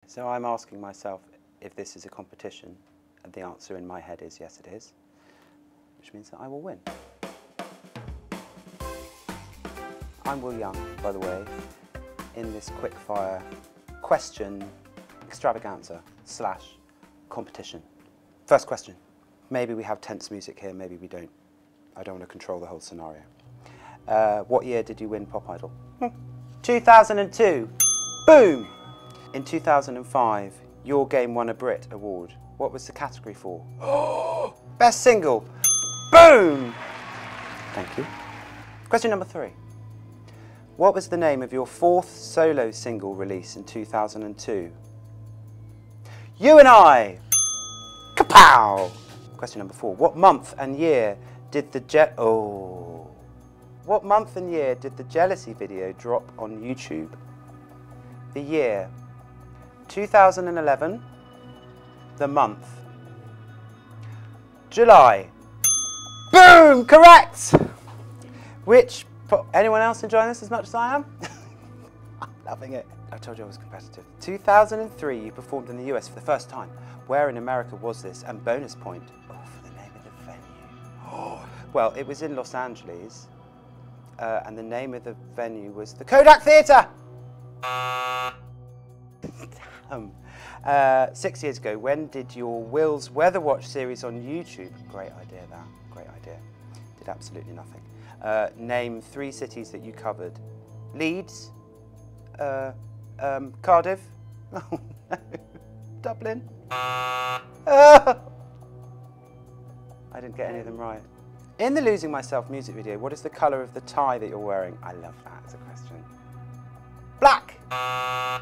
So I'm asking myself if this is a competition, and the answer in my head is yes, it is, which means that I will win. I'm Will Young, by the way, in this quickfire question extravaganza / competition. First question. Maybe we have tense music here, maybe we don't. I don't want to control the whole scenario. What year did you win Pop Idol? 2002. Boom! In 2005, your game won a Brit Award. What was the category for? Best Single. Boom! Thank you. Question number 3. What was the name of your 4th solo single release in 2002? You and I! Kapow! Question number 4. What month and year did the What month and year did the Jealousy video drop on YouTube? The year. 2011. The month. July. Boom! Correct! Anyone else enjoying this as much as I am? I'm loving it. I told you I was competitive. 2003, you performed in the US for the first time. Where in America was this? And bonus point, for the name of the venue. Well, it was in Los Angeles, and the name of the venue was the Kodak Theatre! Damn. 6 years ago, when did your Will's Weather Watch series on YouTube? Great idea, that. Great idea. Did absolutely nothing. Name 3 cities that you covered. Leeds, Cardiff, oh no, Dublin. I didn't get any of them right. In the Losing Myself music video, what is the colour of the tie that you're wearing? I love that as a question. Black! I'm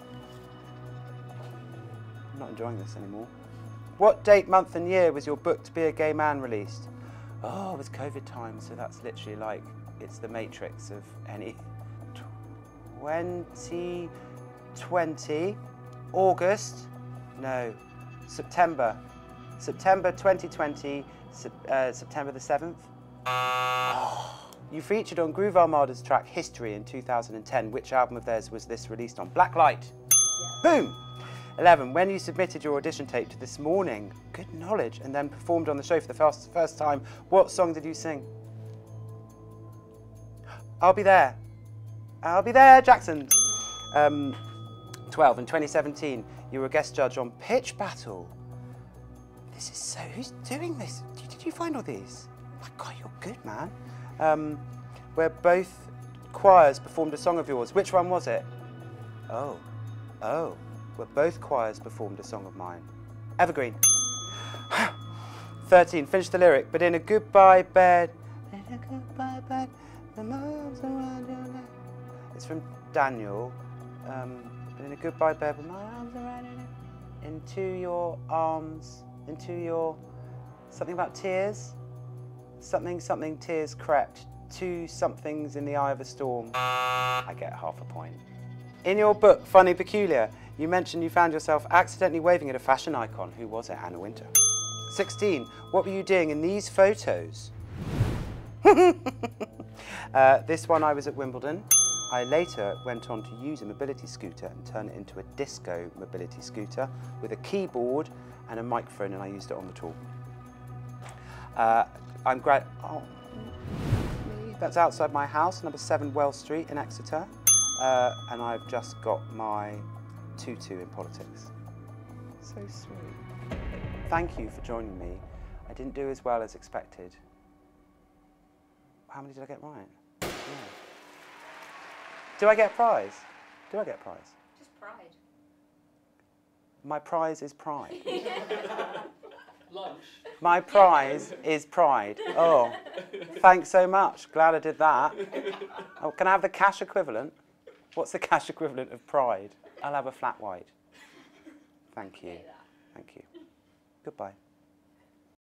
not enjoying this anymore. What date, month and year was your book To Be a Gay Man released? Oh, it was COVID time, so that's literally like, it's the matrix of any... 2020, August, no, September 2020, September the 7th. You featured on Groove Armada's track History in 2010. Which album of theirs was this released on? Blacklight. Yeah. Boom! 11. When you submitted your audition tape to This Morning, good knowledge, and then performed on the show for the first time, what song did you sing? I'll Be There. I'll Be There, Jackson. 12. In 2017, you were a guest judge on Pitch Battle. This is so... Who's doing this? Did you find all these? Oh my God, you're good, man. Where both choirs performed a song of yours. Which one was it? Oh. Where both choirs performed a song of mine. Evergreen. 13. Finish the lyric. But in a goodbye bed, in a goodbye bed, the arms around your neck. It's from Daniel. But in a goodbye bed with my arms around your neck. Into your arms, into your... Something about tears? Something, tears crept. 2 somethings in the eye of a storm. I get half a point. In your book, Funny Peculiar, you mentioned you found yourself accidentally waving at a fashion icon. Who was it? Anna Wintour. 16. What were you doing in these photos? This one, I was at Wimbledon. I later went on to use a mobility scooter and turn it into a disco mobility scooter with a keyboard and a microphone, and I used it on the tour. That's outside my house, number 7 Wells Street in Exeter. And I've just got my tutu in politics. So sweet. Thank you for joining me. I didn't do as well as expected. How many did I get right? Yeah. Do I get a prize? Do I get a prize? Just pride. My prize is pride. Lunch. My prize is pride. Oh, thanks so much. Glad I did that. Oh, can I have the cash equivalent? What's the cash equivalent of pride? I'll have a flat white. Thank you. Thank you. Goodbye.